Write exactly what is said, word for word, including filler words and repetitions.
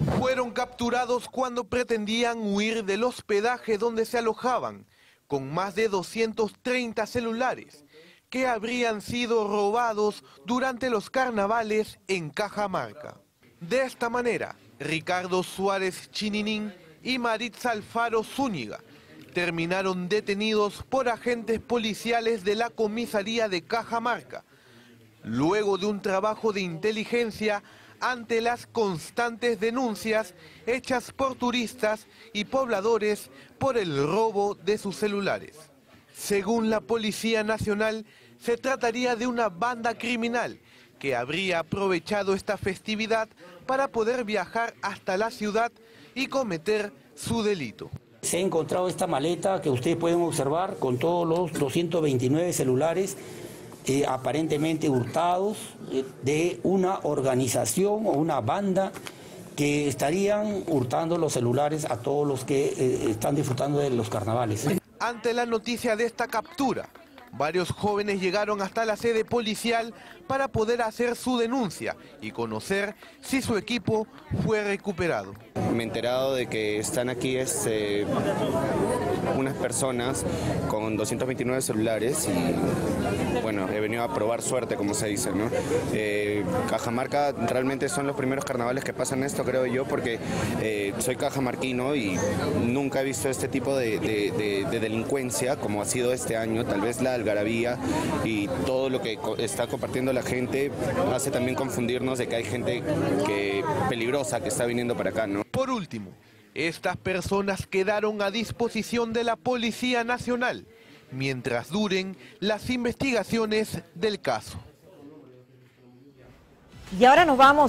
Fueron capturados cuando pretendían huir del hospedaje donde se alojaban, con más de doscientos treinta celulares, que habrían sido robados durante los carnavales en Cajamarca. De esta manera, Ricardo Suárez Chininín y Maritza Alfaro Zúñiga terminaron detenidos por agentes policiales de la comisaría de Cajamarca, luego de un trabajo de inteligencia ante las constantes denuncias hechas por turistas y pobladores por el robo de sus celulares. Según la Policía Nacional, se trataría de una banda criminal que habría aprovechado esta festividad para poder viajar hasta la ciudad y cometer su delito. Se ha encontrado esta maleta que ustedes pueden observar con todos los doscientos veintinueve celulares eh, aparentemente hurtados eh, de una organización o una banda que estarían hurtando los celulares a todos los que eh, están disfrutando de los carnavales. Ante la noticia de esta captura, varios jóvenes llegaron hasta la sede policial para poder hacer su denuncia y conocer si su equipo fue recuperado. Me he enterado de que están aquí este, unas personas con doscientos veintinueve celulares y bueno, he venido a probar suerte, como se dice, ¿no? Eh, Cajamarca realmente son los primeros carnavales que pasan esto, creo yo, porque eh, soy cajamarquino y nunca he visto este tipo de, de, de, de delincuencia como ha sido este año. Tal vez la algarabía y todo lo que está compartiendo la gente hace también confundirnos de que hay gente que, peligrosa que está viniendo para acá, ¿no? Por último, estas personas quedaron a disposición de la Policía Nacional mientras duren las investigaciones del caso. Y ahora nos vamos